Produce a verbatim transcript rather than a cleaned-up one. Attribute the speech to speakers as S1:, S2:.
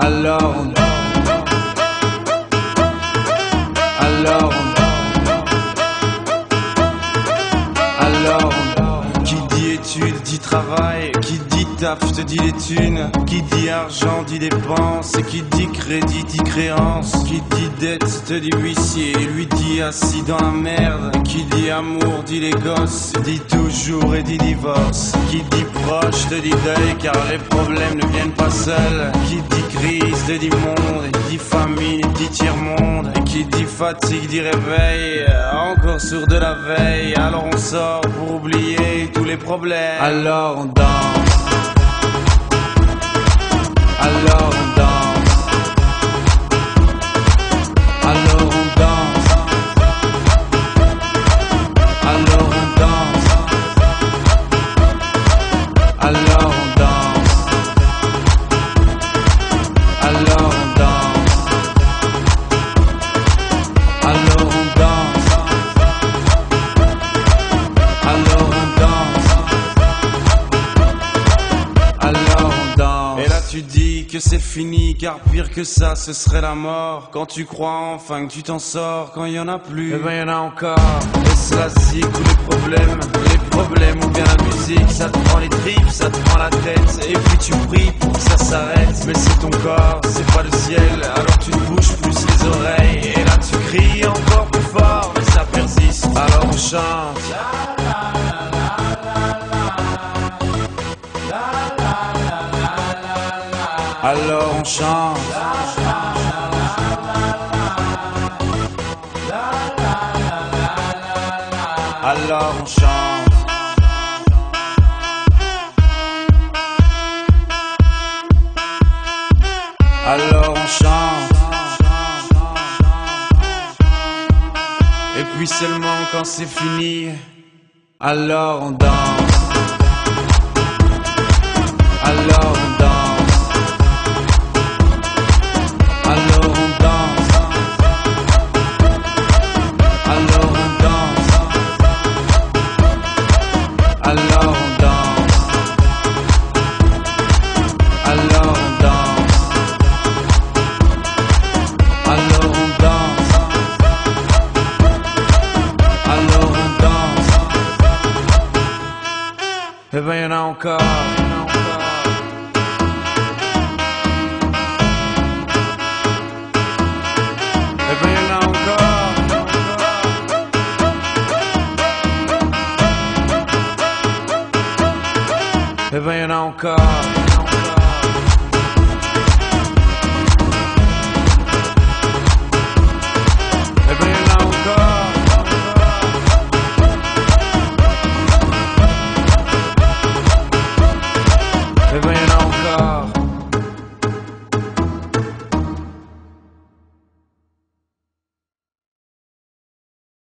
S1: Alors on Alors on Alors on Qui dit études dit travail, qui dit taf te dit les thunes, qui dit argent dit dépenses, qui dit crédit dit créance, qui dit dette te dit huissier, lui dit assis dans la merde, qui dit amour dit les gosses, dit toujours et dit divorce, qui dit proche te dit deuil car les problèmes ne viennent pas seuls, qui dit crise te dit monde, et dit famine dit tiers-monde, et qui dit fatigue dit réveil, encore sourd de la veille, alors on sort pour oublier tous les problèmes, alors on danse, alors on danse, alors on danse, alors on danse, alors on danse, alors on danse, alors on danse, alors on danse, alors on danse. Et là tu dis que c'est fini, car pire que ça ce serait la mort. Quand tu crois enfin que tu t'en sors, quand il y en a plus, eh ben y en a encore. Et cela zik ou les problèmes, les problèmes ou bien la musique, ça te prend les tripes, ça te prend la tête, et puis tu pries pour que ça s'arrête. Mais c'est ton corps, c'est pas le ciel, alors tu te bouges plus les oreilles, et là tu cries encore plus fort, mais ça persiste, alors on chante. Alors on chante. Alors on chante. Alors on chante. Et puis seulement quand c'est fini, alors on danse. Alors on danse. Alors on danse, alors on danse, alors on danse, alors on danse, alors on danse, alors on danse. Eh ben y'en a encore, y'en a encore. Eh ben y'en a encore, eh ben y'en a encore.